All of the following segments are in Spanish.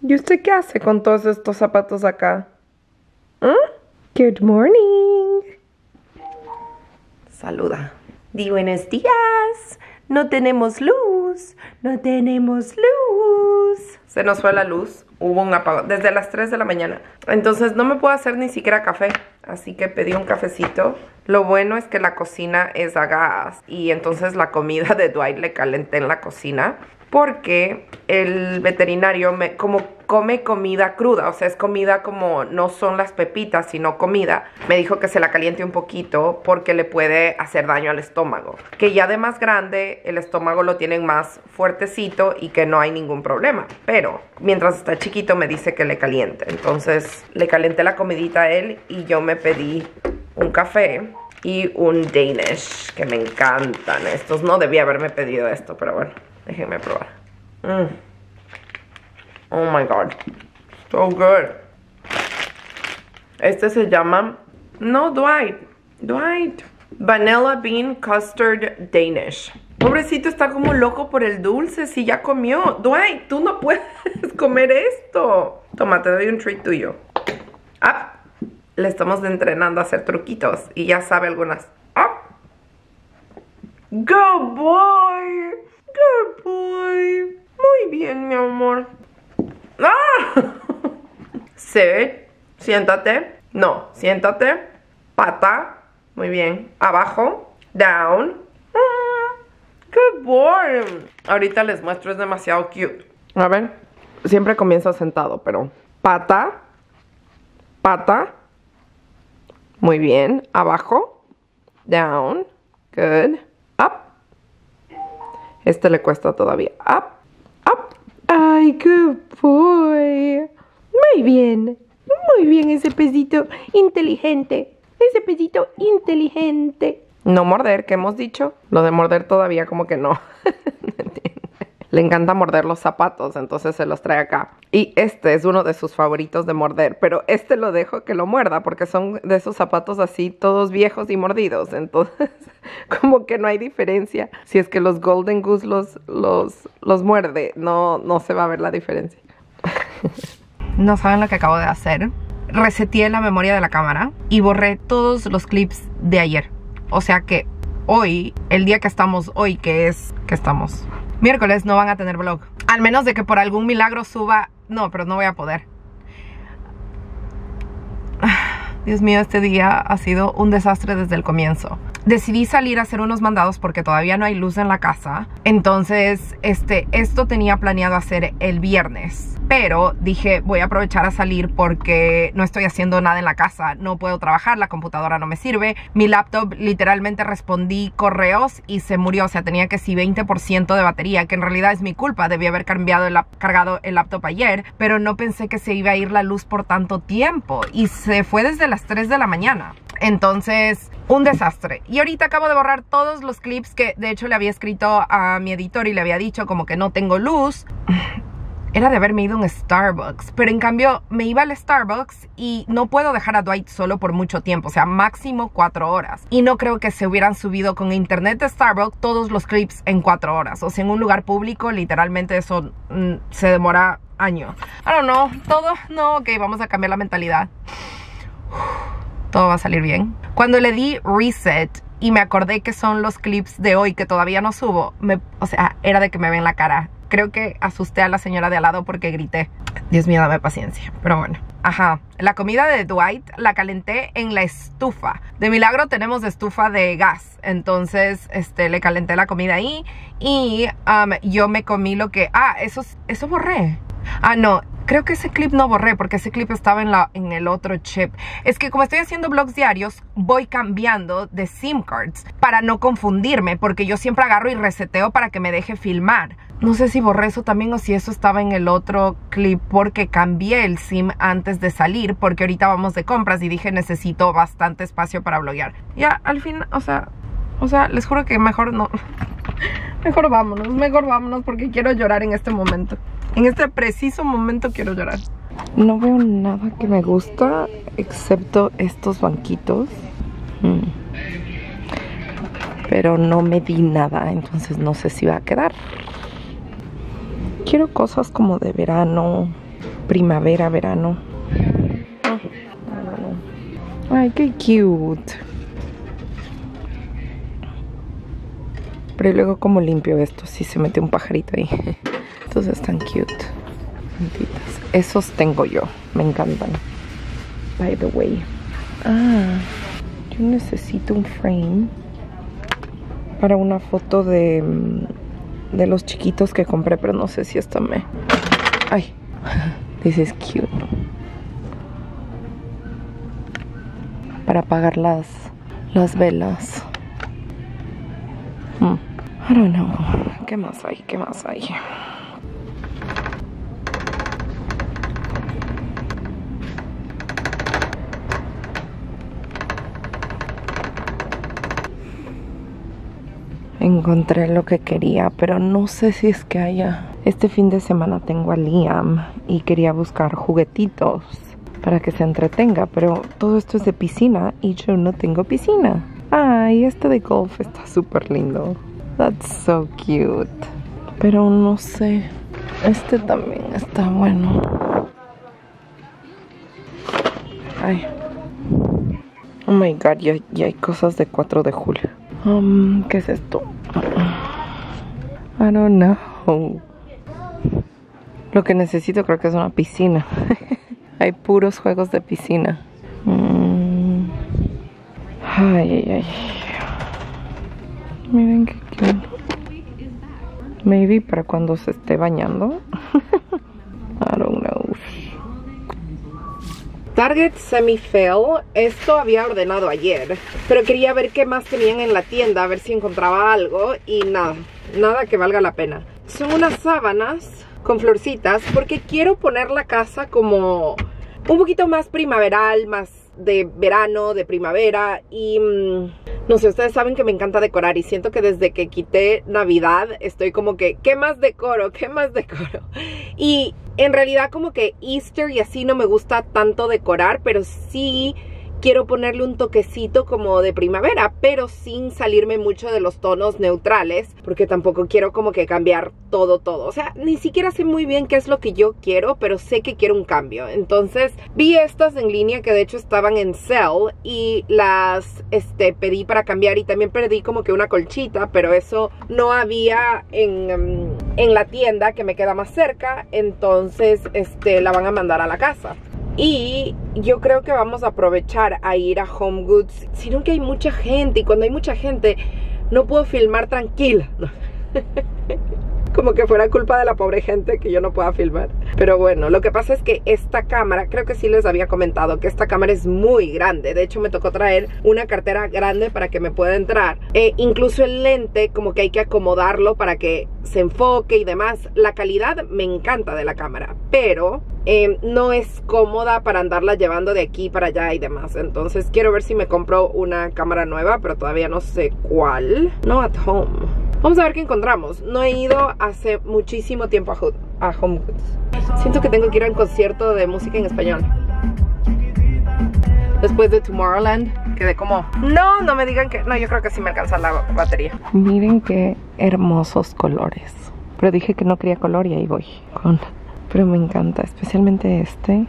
¿Y usted qué hace con todos estos zapatos acá? Good morning. Saluda. Di buenos días. No tenemos luz. No tenemos luz. Se nos fue la luz. Hubo un apagón desde las 3 de la mañana. Entonces no me puedo hacer ni siquiera café. Así que pedí un cafecito. Lo bueno es que la cocina es a gas. Y entonces la comida de Dwight le calenté en la cocina. Porque el veterinario como come comida cruda, o sea, es comida como no son las pepitas, sino comida. Me dijo que se la caliente un poquito porque le puede hacer daño al estómago. Que ya de más grande el estómago lo tienen más fuertecito y que no hay ningún problema. Pero mientras está chiquito me dice que le caliente. Entonces le calenté la comidita a él y yo me pedí un café y un Danish, que me encantan estos. No debía haberme pedido esto, pero bueno. Déjenme probar. Oh my god. So good. Este se llama... No, Dwight. Vanilla Bean Custard Danish. Pobrecito, está como loco por el dulce. Si ya comió. Dwight, tú no puedes comer esto. Toma, te doy un treat tuyo. Le estamos entrenando a hacer truquitos. Y ya sabe algunas. Good boy. Good boy. Muy bien, mi amor. Sit. Siéntate. No, siéntate. Pata. Muy bien. Abajo. Down. Good boy. Ahorita les muestro, es demasiado cute. A ver. Siempre comienza sentado, pero... Pata. Pata. Muy bien. Abajo. Down. Good. Up. Este le cuesta todavía. Up, up. Ay, good boy. Muy bien ese pesito inteligente. Ese pesito inteligente. No morder, ¿qué hemos dicho? Lo de morder todavía como que no. Le encanta morder los zapatos, entonces se los trae acá. Y este es uno de sus favoritos de morder. Pero este lo dejo que lo muerda porque son de esos zapatos así todos viejos y mordidos. Entonces como que no hay diferencia. Si es que los Golden Goose los muerde, no se va a ver la diferencia. No saben lo que acabo de hacer. Reseteé la memoria de la cámara y borré todos los clips de ayer. O sea que hoy, el día que estamos hoy, que estamos... miércoles, no van a tener vlog. Al menos de que por algún milagro suba... No, pero no voy a poder. Dios mío, este día ha sido un desastre desde el comienzo. Decidí salir a hacer unos mandados porque todavía no hay luz en la casa. Entonces, esto tenía planeado hacer el viernes. Pero dije, voy a aprovechar a salir porque no estoy haciendo nada en la casa. No puedo trabajar, la computadora no me sirve. Mi laptop, literalmente respondí correos y se murió. O sea, tenía que sí 20% de batería, que en realidad es mi culpa. Debí haber cargado el laptop ayer, pero no pensé que se iba a ir la luz por tanto tiempo. Y se fue desde las 3 de la mañana. Entonces, un desastre. Y ahorita acabo de borrar todos los clips que de hecho le había escrito a mi editor y le había dicho como que no tengo luz. Era de haberme ido a un Starbucks, pero en cambio me iba al Starbucks y no puedo dejar a Dwight solo por mucho tiempo, o sea, máximo 4 horas. Y no creo que se hubieran subido con internet de Starbucks todos los clips en 4 horas. O sea, en un lugar público, literalmente eso se demora años. I don't know, ok, vamos a cambiar la mentalidad. Todo va a salir bien. Cuando le di reset y me acordé que son los clips de hoy que todavía no subo, o sea, era de que me ven la cara. Creo que asusté a la señora de al lado porque grité. Dios mío, dame paciencia. Pero bueno. Ajá. La comida de Dwight la calenté en la estufa. De milagro tenemos estufa de gas. Entonces, le calenté la comida ahí. Y yo me comí lo que... eso borré. No. Creo que ese clip no borré porque ese clip estaba en el otro chip. Es que como estoy haciendo vlogs diarios, voy cambiando de SIM cards para no confundirme, porque yo siempre agarro y reseteo para que me deje filmar. No sé si borré eso también o si eso estaba en el otro clip porque cambié el SIM antes de salir, porque ahorita vamos de compras y dije necesito bastante espacio para vloguear. Ya, al fin, o sea, les juro que mejor no. Mejor vámonos porque quiero llorar en este momento. En este preciso momento quiero llorar. No veo nada que me gusta excepto estos banquitos. Pero no me di nada, entonces no sé si va a quedar. Quiero cosas como de verano. primavera, verano. Ay, qué cute. Pero luego como limpio esto, si se mete un pajarito ahí. Entonces están cute. Esos tengo yo, me encantan. By the way. Yo necesito un frame para una foto de los chiquitos que compré, pero no sé si esto me... Ay, this is cute. Para apagar las velas. I don't know. ¿Qué más hay? ¿Qué más hay? Encontré lo que quería, pero no sé si es que haya. Este fin de semana tengo a Liam y quería buscar juguetitos para que se entretenga, pero todo esto es de piscina y yo no tengo piscina. Ay, este de golf está súper lindo. That's so cute. Pero no sé. Este también está bueno. Ay. Oh my god, ya hay cosas de 4 de julio. ¿Qué es esto? I don't know. Lo que necesito creo que es una piscina. Hay puros juegos de piscina. Ay. Miren qué cute. Maybe para cuando se esté bañando. I don't know. Target semi-fail. Esto había ordenado ayer, pero quería ver qué más tenían en la tienda, a ver si encontraba algo. Y nada que valga la pena. Son unas sábanas con florcitas, porque quiero poner la casa como un poquito más primaveral, más de verano, de primavera. Y no sé, ustedes saben que me encanta decorar, y siento que desde que quité Navidad estoy como que, ¿qué más decoro? ¿Qué más decoro? Y en realidad como que Easter y así no me gusta tanto decorar, pero sí quiero ponerle un toquecito como de primavera, pero sin salirme mucho de los tonos neutrales, porque tampoco quiero como que cambiar todo. O sea, ni siquiera sé muy bien qué es lo que yo quiero, pero sé que quiero un cambio. Entonces vi estas en línea que de hecho estaban en sale y las pedí para cambiar, y también pedí como que una colchita, pero eso no había en la tienda que me queda más cerca. Entonces la van a mandar a la casa. Y yo creo que vamos a aprovechar a ir a Home Goods, sino que hay mucha gente, y cuando hay mucha gente no puedo filmar tranquila. Como que fuera culpa de la pobre gente que yo no pueda filmar. Pero bueno, lo que pasa es que esta cámara, creo que sí les había comentado que esta cámara es muy grande. De hecho me tocó traer una cartera grande para que me pueda entrar. Incluso el lente como que hay que acomodarlo para que se enfoque y demás. La calidad me encanta de la cámara, pero no es cómoda para andarla llevando de aquí para allá y demás. Entonces quiero ver si me compro una cámara nueva, pero todavía no sé cuál. No at home. Vamos a ver qué encontramos. No he ido hace muchísimo tiempo a Home Goods. Siento que tengo que ir a un concierto de música en español. Después de Tomorrowland quedé como, no me digan que... No, yo creo que sí me alcanza la batería. Miren qué hermosos colores. Pero dije que no quería color y ahí voy con... Pero me encanta, especialmente este.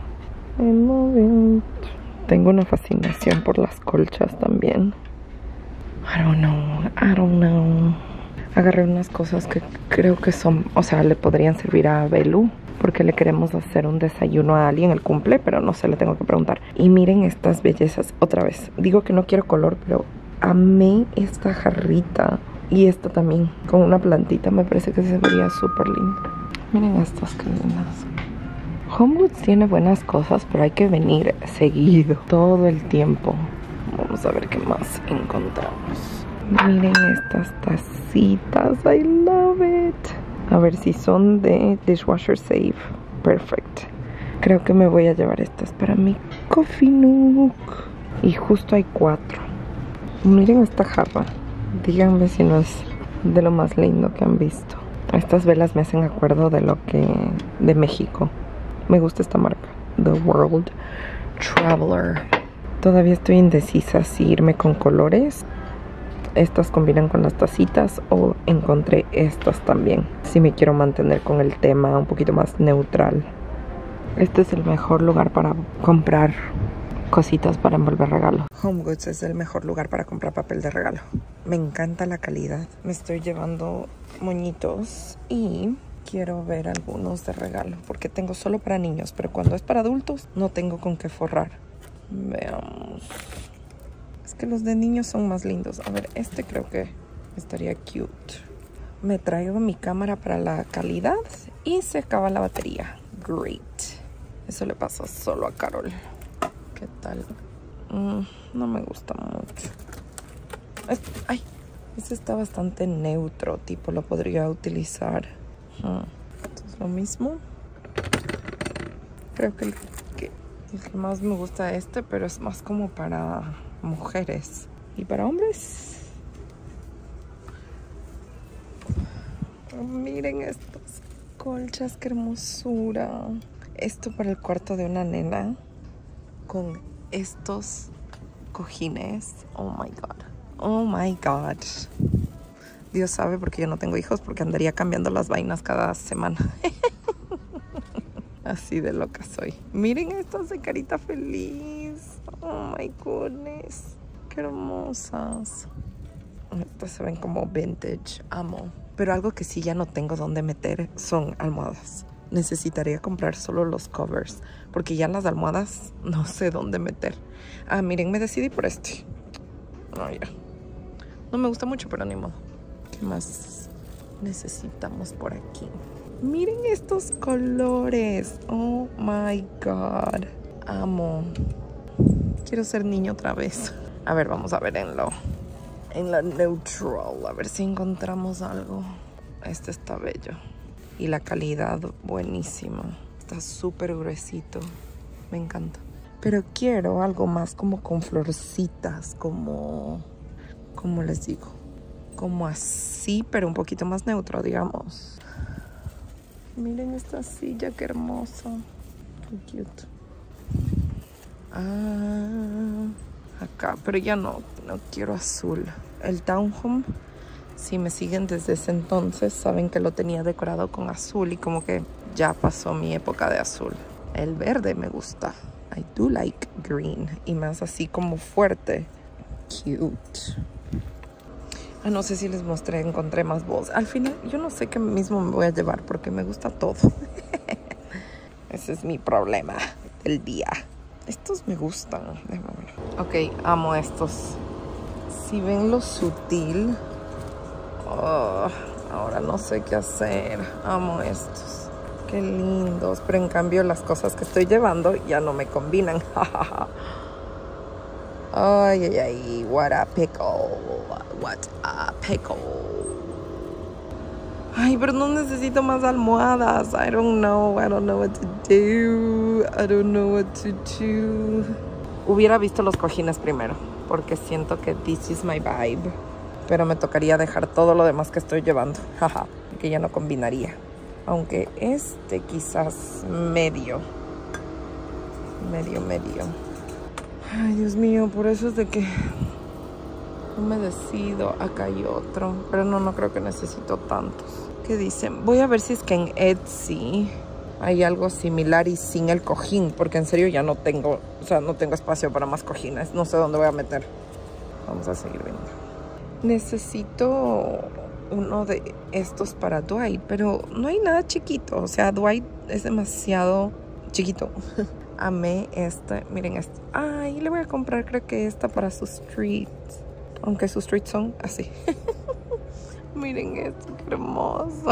Tengo una fascinación por las colchas también. I don't know. Agarré unas cosas que creo que son, o sea, le podrían servir a Belu, porque le queremos hacer un desayuno a alguien el cumple, pero no sé, le tengo que preguntar. Y miren estas bellezas, otra vez. Digo que no quiero color, pero amé esta jarrita. Y esta también, con una plantita, me parece que se vería súper lindo. Miren estas que lindas. Home Goods tiene buenas cosas, pero hay que venir seguido, todo el tiempo. Vamos a ver qué más encontramos. Miren estas tacitas, I love it. A ver si son de Dishwasher Safe. Perfect. Creo que me voy a llevar estas para mi coffee nook. Y justo hay 4. Miren esta jarra. Díganme si no es de lo más lindo que han visto. Estas velas me hacen acuerdo de México. Me gusta esta marca, The World Traveler. Todavía estoy indecisa si irme con colores. Estas combinan con las tacitas, o encontré estas también, si me quiero mantener con el tema un poquito más neutral. Este es el mejor lugar para comprar cositas para envolver regalo. Home Goods es el mejor lugar para comprar papel de regalo. Me encanta la calidad. Me estoy llevando moñitos y quiero ver algunos de regalo porque tengo solo para niños, pero cuando es para adultos no tengo con qué forrar. Veamos. Es que los de niños son más lindos. A ver, este creo que estaría cute. Me traigo mi cámara para la calidad y se acaba la batería. Great. Eso le pasa solo a Carol. ¿Qué tal? No me gusta mucho. Este está bastante neutro, tipo lo podría utilizar. Esto es lo mismo. Creo que el que más me gusta pero es más como para mujeres. ¿Y para hombres? Oh, miren estas colchas, qué hermosura. Esto para el cuarto de una nena con estos cojines. Oh my god. Oh my god. Dios sabe porque yo no tengo hijos, porque andaría cambiando las vainas cada semana. Así de loca soy. Miren estas de carita feliz. Oh my goodness. Qué hermosas. Estas se ven como vintage. Amo. Pero algo que sí ya no tengo donde meter son almohadas. Necesitaría comprar solo los covers, porque ya las almohadas no sé dónde meter. Miren, me decidí por este. Ya. No me gusta mucho, pero ni modo. ¿Qué más necesitamos por aquí? Miren estos colores. Oh my god. Amo. Quiero ser niño otra vez. A ver, vamos a ver en la neutral. A ver si encontramos algo. Este está bello. Y la calidad buenísima. Está súper gruesito. Me encanta. Pero quiero algo más como con florcitas. Como les digo. Como así, pero un poquito más neutro, digamos. Miren esta silla, qué hermosa. Qué cute. Acá, pero ya no quiero azul. El townhome, si me siguen desde ese entonces, saben que lo tenía decorado con azul y como que ya pasó mi época de azul. El verde me gusta. I do like green. Y más así como fuerte. Cute. No sé si les mostré, encontré más balls. Al final, yo no sé qué mismo me voy a llevar porque me gusta todo. Ese es mi problema del día. Estos me gustan. Ok, amo estos. Si ven lo sutil. Ahora no sé qué hacer. Amo estos. Qué lindos. Pero en cambio las cosas que estoy llevando ya no me combinan. Ay. What a pickle. What a pickle. Ay, pero no necesito más almohadas. I don't know what to do. Hubiera visto los cojines primero, porque siento que this is my vibe. Pero me tocaría dejar todo lo demás que estoy llevando. Jaja, que ya no combinaría. Aunque este quizás medio. Ay, Dios mío, por eso es de que no me decido. Acá hay otro, pero no creo que necesito tantos. ¿Qué dicen? Voy a ver si es que en Etsy hay algo similar y sin el cojín, porque en serio ya no tengo, no tengo espacio para más cojines. No sé dónde voy a meter. Vamos a seguir viendo. Necesito uno de estos para Dwight, pero no hay nada chiquito. O sea, Dwight es demasiado chiquito. Amé este. Miren este. Ay, le voy a comprar creo que esta para sus streets. Aunque sus streets son así. Miren esto, qué hermoso.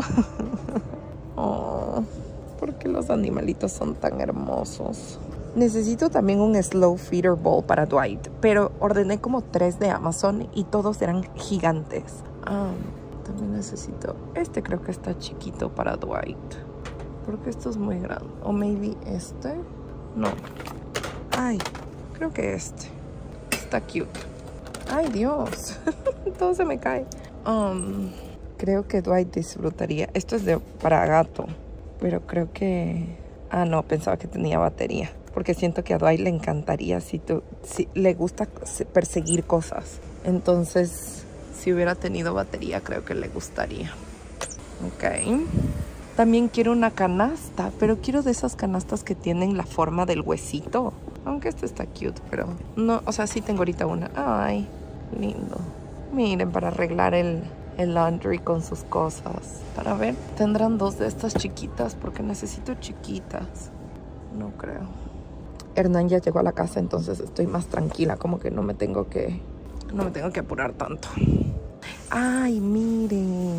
Oh, ¿por qué los animalitos son tan hermosos? Necesito también un slow feeder bowl para Dwight, pero ordené como 3 de Amazon y todos eran gigantes. También necesito este, creo que está chiquito para Dwight, porque esto es muy grande. O maybe este. No. Ay, creo que este. Está cute. Ay, Dios. Todo se me cae. Creo que Dwight disfrutaría. Esto es para gato, pero creo que... no, pensaba que tenía batería. Porque siento que a Dwight le encantaría si le gusta perseguir cosas. Entonces, si hubiera tenido batería, creo que le gustaría. Ok. También quiero una canasta, pero quiero de esas canastas que tienen la forma del huesito. Aunque esta está cute, pero no, o sea, sí tengo ahorita una. Ay, lindo. Miren, para arreglar el laundry con sus cosas. Para ver, tendrán 2 de estas chiquitas porque necesito chiquitas. No creo. Hernán ya llegó a la casa, entonces estoy más tranquila, como que no me tengo que apurar tanto. Ay, miren,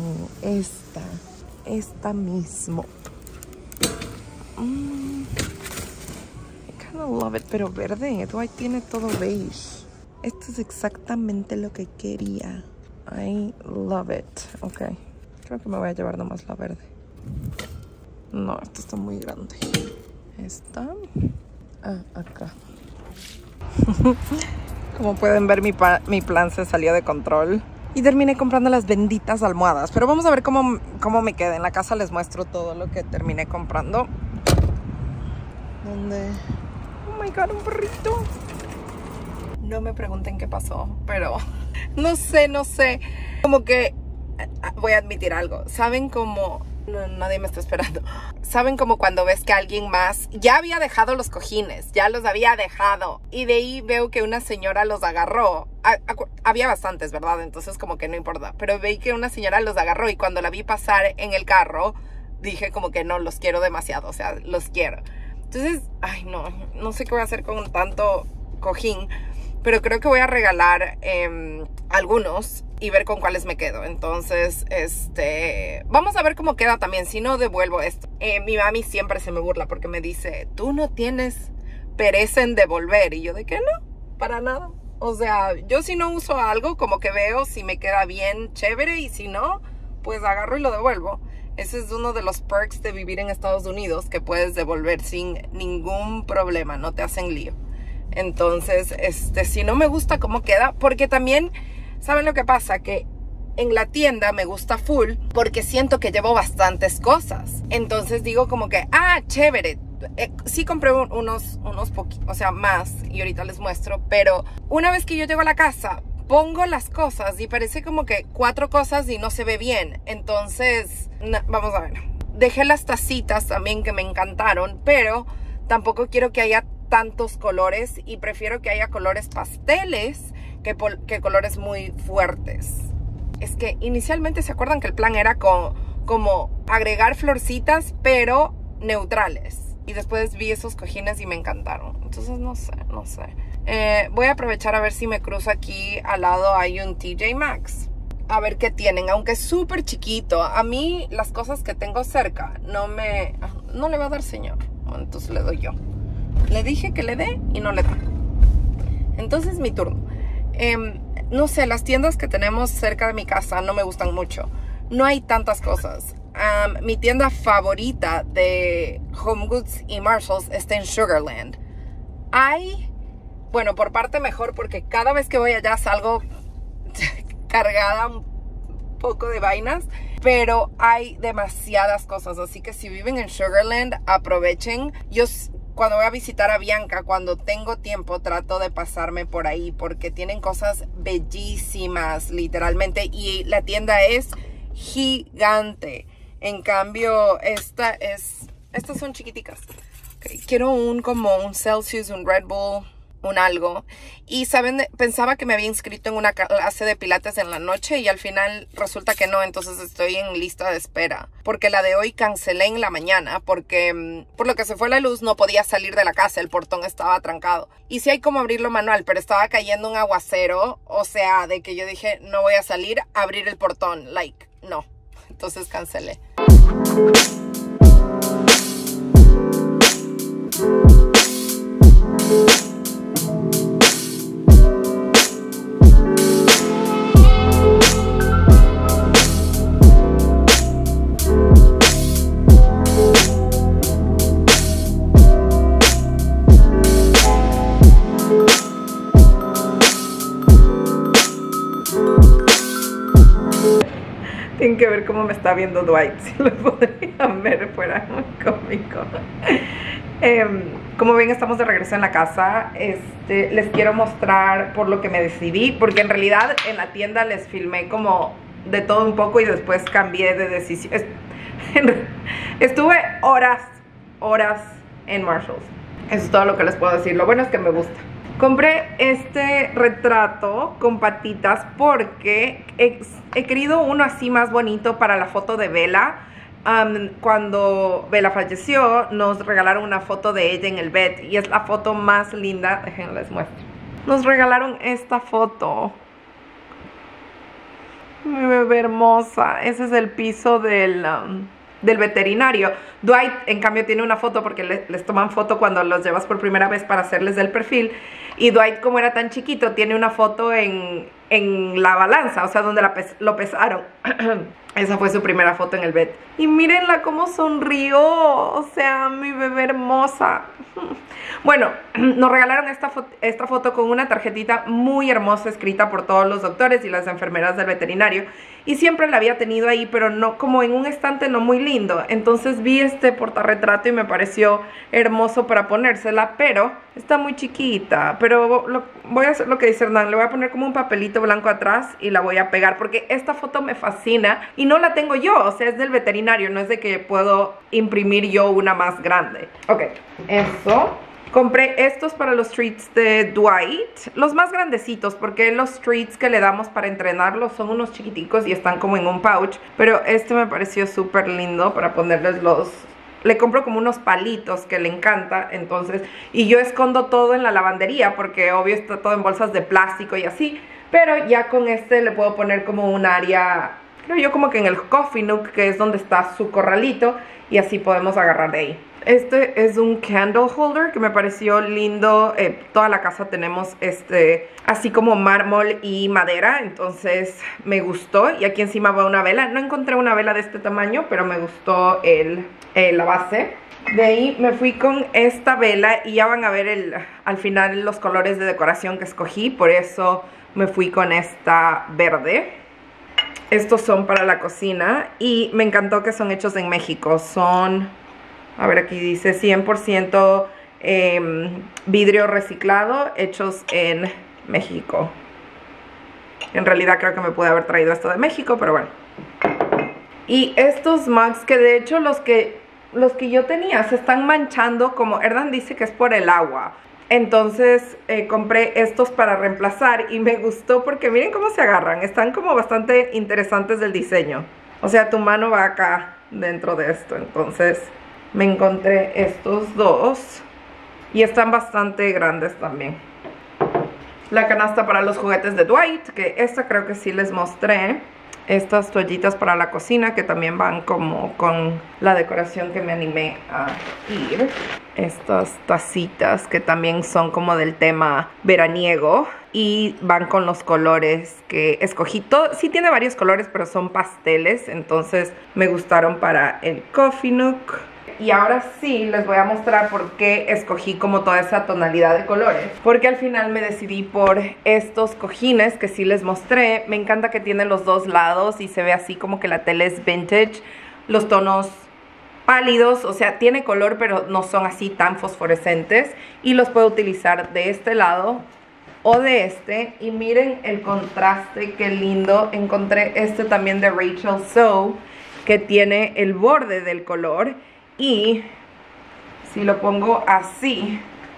esta mismo. I kind of love it, pero verde. Dwight tiene todo beige. Esto es exactamente lo que quería. I love it. Ok, creo que me voy a llevar nomás la verde. No, esta está muy grande. Esta. Acá. Como pueden ver, mi plan se salió de control. Y terminé comprando las benditas almohadas. Pero vamos a ver cómo me queda. En la casa les muestro todo lo que terminé comprando. ¿Dónde? Oh my God, un perrito. No me pregunten qué pasó, pero no sé. Como que voy a admitir algo. ¿Saben cómo? No, nadie me está esperando. ¿Saben como cuando ves que alguien más ya había dejado los cojines? Ya los había dejado. Y de ahí veo que una señora los agarró. Había bastantes, ¿verdad? Entonces como que no importa. Pero veí que una señora los agarró y cuando la vi pasar en el carro, dije como que no, los quiero demasiado. O sea, los quiero. Entonces, ay no sé qué voy a hacer con tanto cojín. Pero creo que voy a regalar algunos y ver con cuáles me quedo. Entonces, vamos a ver cómo queda también. Si no, devuelvo esto. Mi mami siempre se me burla porque me dice, tú no tienes pereza en devolver. Y yo, ¿de qué no? Para nada. O sea, yo si no uso algo, como que veo si me queda bien, chévere. Y si no, pues agarro y lo devuelvo. Ese es uno de los perks de vivir en Estados Unidos, que puedes devolver sin ningún problema. No te hacen lío. Entonces, si no me gusta cómo queda, porque también, ¿saben lo que pasa? Que en la tienda me gusta full porque siento que llevo bastantes cosas. Entonces digo como que, chévere. Sí compré unos poquitos, o sea, más, y ahorita les muestro. Pero una vez que yo llego a la casa, pongo las cosas y parece como que 4 cosas y no se ve bien. Entonces, vamos a ver. Dejé las tacitas también que me encantaron, pero tampoco quiero que haya tantos colores y prefiero que haya colores pasteles que colores muy fuertes. Es que inicialmente se acuerdan que el plan era como agregar florcitas pero neutrales, y después vi esos cojines y me encantaron. Entonces no sé. Voy a aprovechar a ver si me cruzo aquí al lado. Hay un TJ Maxx, a ver qué tienen, aunque es súper chiquito. A mí las cosas que tengo cerca no le va a dar señor, entonces le doy yo. Le dije que le dé y no le da. Entonces mi turno. No sé, las tiendas que tenemos cerca de mi casa no me gustan mucho. No hay tantas cosas. Mi tienda favorita de Home Goods y Marshalls está en Sugarland. Bueno, por parte mejor, porque cada vez que voy allá salgo cargada un poco de vainas. Pero hay demasiadas cosas. Así que si viven en Sugarland, aprovechen. Cuando voy a visitar a Bianca, cuando tengo tiempo, trato de pasarme por ahí porque tienen cosas bellísimas, literalmente. Y la tienda es gigante. En cambio, estas son chiquiticas. Okay. Quiero como un Celsius, un Red Bull, un algo. Y saben, pensaba que me había inscrito en una clase de pilates en la noche y al final resulta que no. Entonces estoy en lista de espera, porque la de hoy cancelé en la mañana porque por lo que se fue la luz no podía salir de la casa, el portón estaba trancado. Y sí hay como abrirlo manual, pero estaba cayendo un aguacero, o sea, de que yo dije no voy a salir a abrir el portón, no. Entonces cancelé. Tienen que ver cómo me está viendo Dwight. Si lo podrían ver, fuera muy cómico. Como ven, estamos de regreso en la casa. Les quiero mostrar por lo que me decidí, porque en realidad en la tienda les filmé como de todo un poco y después cambié de decisión. Estuve horas en Marshalls. Eso es todo lo que les puedo decir. Lo bueno es que me gusta. Compré este retrato con patitas porque he querido uno así más bonito para la foto de Bella. Cuando Bella falleció, nos regalaron una foto de ella en el bed y es la foto más linda. Déjenles muestro. Nos regalaron esta foto. Mi bebé hermosa. Ese es el piso del veterinario. Dwight, en cambio, tiene una foto porque les toman foto cuando los llevas por primera vez para hacerles el perfil. Y Dwight, como era tan chiquito, tiene una foto en la balanza, o sea, donde lo pesaron. Esa fue su primera foto en el bed. Y mírenla cómo sonrió. O sea, mi bebé hermosa. Bueno, nos regalaron esta foto con una tarjetita muy hermosa escrita por todos los doctores y las enfermeras del veterinario. Y siempre la había tenido ahí, pero no, como en un estante no muy lindo. Entonces vi este portarretrato y me pareció hermoso para ponérsela, pero está muy chiquita. Pero voy a hacer lo que dice Hernán, le voy a poner como un papelito blanco atrás y la voy a pegar porque esta foto me fascina y no la tengo yo, o sea, es del veterinario, no es de que puedo imprimir yo una más grande. Ok, eso. Compré estos para los treats de Dwight, los más grandecitos, porque los treats que le damos para entrenarlos son unos chiquiticos y están como en un pouch. Pero este me pareció súper lindo para ponerles le compro como unos palitos que le encanta, entonces. Y yo escondo todo en la lavandería porque obvio está todo en bolsas de plástico y así. Pero ya con este le puedo poner como un área, creo yo como que en el coffee nook, que es donde está su corralito. Y así podemos agarrar de ahí. Este es un candle holder que me pareció lindo. Toda la casa tenemos así como mármol y madera, entonces me gustó. Y aquí encima va una vela. No encontré una vela de este tamaño, pero me gustó la base. De ahí me fui con esta vela y ya van a ver al final los colores de decoración que escogí. Por eso me fui con esta verde. Estos son para la cocina y me encantó que son hechos en México. Son, a ver, aquí dice 100% vidrio reciclado, hechos en México. En realidad creo que me pude haber traído esto de México, pero bueno. Y estos mugs, que de hecho los que yo tenía se están manchando, como Erdan dice que es por el agua. Entonces compré estos para reemplazar y me gustó porque miren cómo se agarran. Están como bastante interesantes del diseño. O sea, tu mano va acá dentro de esto. Entonces me encontré estos dos y están bastante grandes también. La canasta para los juguetes de Dwight, que esta creo que sí les mostré. Estas toallitas para la cocina que también van como con la decoración que me animé a ir. Estas tacitas que también son como del tema veraniego y van con los colores que escogí. Sí tiene varios colores, pero son pasteles, entonces me gustaron para el coffee nook. Y ahora sí les voy a mostrar por qué escogí como toda esa tonalidad de colores. Porque al final me decidí por estos cojines que sí les mostré. Me encanta que tiene los dos lados y se ve así como que la tela es vintage. Los tonos pálidos, o sea, tiene color pero no son así tan fosforescentes. Y los puedo utilizar de este lado o de este. Y miren el contraste, qué lindo. Encontré este también de Rachel So, que tiene el borde del color. Y si lo pongo así,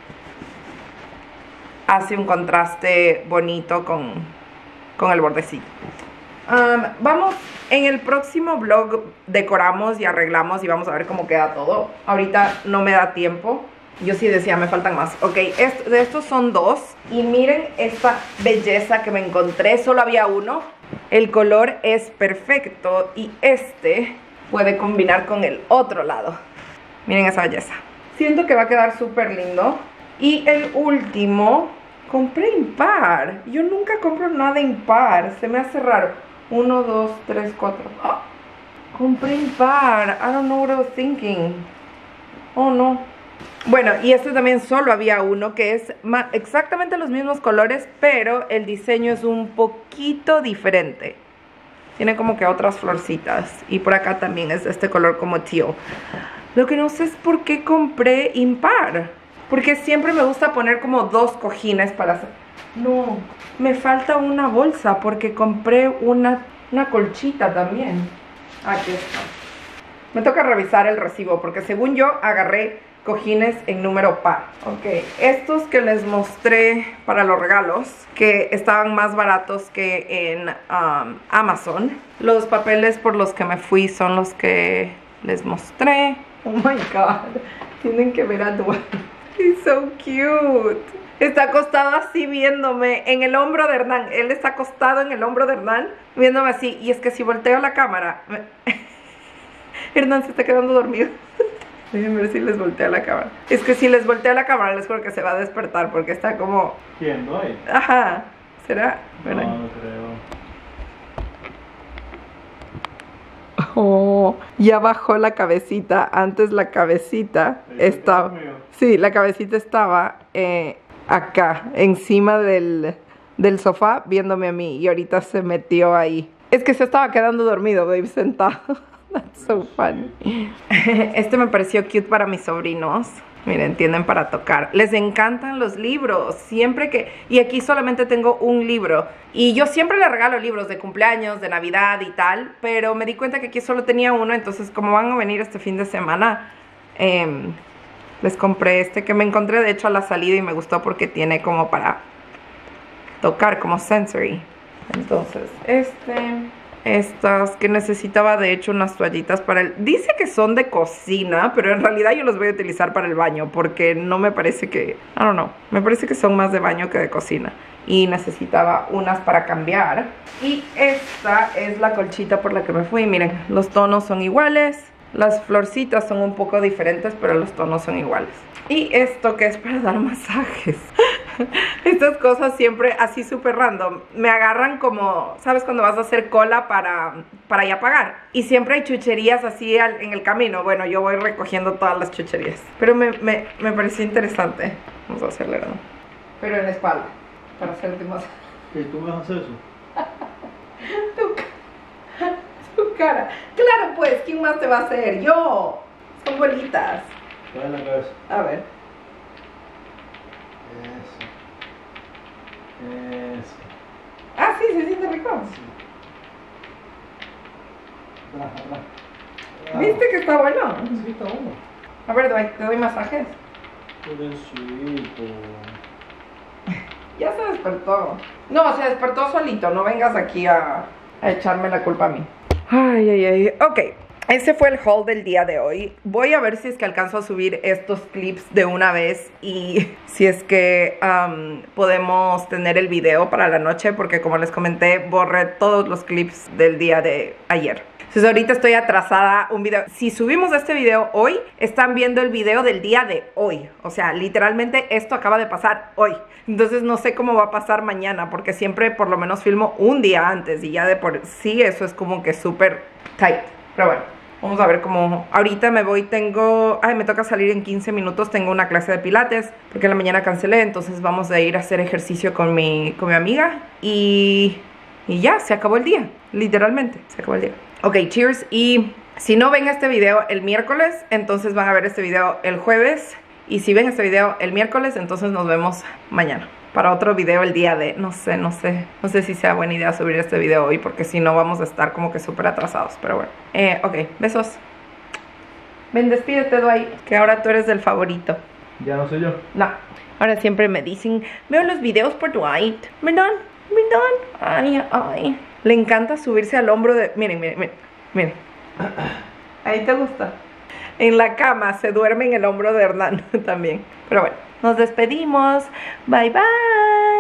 hace un contraste bonito con el bordecito. Vamos, en el próximo vlog decoramos y arreglamos y vamos a ver cómo queda todo. Ahorita no me da tiempo. Yo sí decía, me faltan más. Ok, de estos son dos. Y miren esta belleza que me encontré. Solo había uno. El color es perfecto y puede combinar con el otro lado. Miren esa belleza. Siento que va a quedar súper lindo. Y el último, compré impar. Yo nunca compro nada impar. Se me hace raro. 1, 2, 3, 4. ¡Oh! Compré impar. I don't know what I was thinking. Oh, no. Bueno, y este también solo había uno, que es exactamente los mismos colores, pero el diseño es un poquito diferente. Tiene como que otras florcitas. Y por acá también es este color como teal. Lo que no sé es por qué compré impar. Porque siempre me gusta poner como dos cojines para hacer... No, me falta una bolsa porque compré una colchita también. Aquí está. Me toca revisar el recibo porque según yo agarré cojines en número par. Ok, estos que les mostré para los regalos, que estaban más baratos que en Amazon. Los papeles por los que me fui son los que les mostré. Oh my god, tienen que ver a Dwight. He's so cute. Está acostado así viéndome en el hombro de Hernán. Él está acostado en el hombro de Hernán viéndome así. Y es que si volteo la cámara Hernán se está quedando dormido. Déjenme ver si les voltea la cámara. Es que si les voltea la cámara les juro que se va a despertar porque está como... ¿Quién? ¿No hay? Ajá. ¿Será? No, no creo. Oh, ya bajó la cabecita. Antes la cabecita estaba... Sí, la cabecita estaba acá, encima del sofá, viéndome a mí. Y ahorita se metió ahí. Es que se estaba quedando dormido, babe, sentado. That's so funny. Este me pareció cute para mis sobrinos. Miren, tienen para tocar. Les encantan los libros. Siempre que... Y aquí solamente tengo un libro. Y yo siempre les regalo libros de cumpleaños, de Navidad y tal. Pero me di cuenta que aquí solo tenía uno. Entonces, como van a venir este fin de semana, les compré este que me encontré de hecho a la salida y me gustó porque tiene como para tocar, como sensory. Entonces, estas que necesitaba de hecho unas toallitas para el... Dice que son de cocina, pero en realidad yo los voy a utilizar para el baño porque no me parece que... I don't know, me parece que son más de baño que de cocina. Y necesitaba unas para cambiar. Y esta es la colchita por la que me fui. Miren, los tonos son iguales. Las florcitas son un poco diferentes, pero los tonos son iguales. Y esto que es para dar masajes. Estas cosas siempre así súper random. Me agarran como, ¿sabes? Cuando vas a hacer cola para ir a pagar. Y siempre hay chucherías así en el camino. Bueno, yo voy recogiendo todas las chucherías. Pero me pareció interesante. Vamos a hacerle, ¿no? Pero en la espalda. Para hacerte masaje. ¿Y tú me haces eso? Tu cara. Claro, pues, ¿quién más te va a hacer? Yo. Son bolitas. Dale la cabeza. A ver. Eso. Ah, sí, se siente rico. Sí. ¿Viste que está bueno? Sí, está bueno. A ver, te doy masajes. Pobrecito. Ya se despertó. No, se despertó solito. No vengas aquí a echarme la culpa a mí. Ay, ay, ay. Ok. Ese fue el haul del día de hoy. Voy a ver si es que alcanzo a subir estos clips de una vez y si es que podemos tener el video para la noche, porque como les comenté, borré todos los clips del día de ayer. Entonces ahorita estoy atrasada un video. Si subimos este video hoy, están viendo el video del día de hoy. O sea, literalmente esto acaba de pasar hoy. Entonces no sé cómo va a pasar mañana, porque siempre por lo menos filmo un día antes y ya de por sí eso es como que súper tight. Pero bueno, vamos a ver cómo... Ahorita me voy, me toca salir en 15 minutos, tengo una clase de pilates, porque en la mañana cancelé, entonces vamos a ir a hacer ejercicio con mi amiga, y ya, se acabó el día, literalmente, se acabó el día. Ok, cheers, y si no ven este video el miércoles, entonces van a ver este video el jueves, y si ven este video el miércoles, entonces nos vemos mañana. Para otro video el día de... No sé si sea buena idea subir este video hoy, porque si no vamos a estar como que súper atrasados. Pero bueno, ok, besos. Ven, despídete, Dwight, que ahora tú eres el favorito. Ya no soy yo. No, ahora siempre me dicen, veo los videos por Dwight. ¿Verdad? Ay. Le encanta subirse al hombro de... Miren. Ahí te gusta. En la cama se duerme en el hombro de Hernán también. Pero bueno, nos despedimos. Bye, bye.